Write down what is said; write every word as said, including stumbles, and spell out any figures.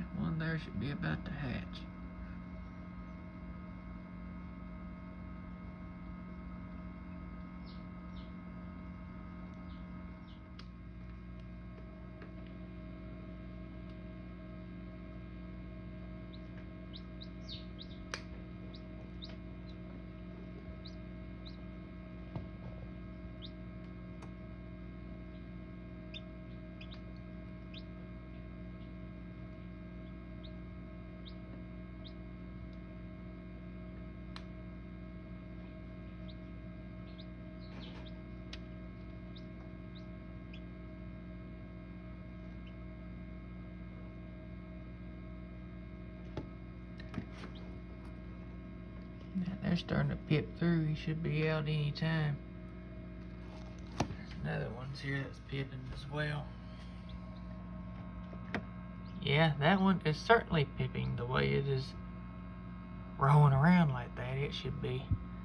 one there should be about to hatch. Now they're starting to pip through. He should be out any time. There's another one's here that's pipping as well. Yeah, that one is certainly pipping the way it is rolling around like that. It should be.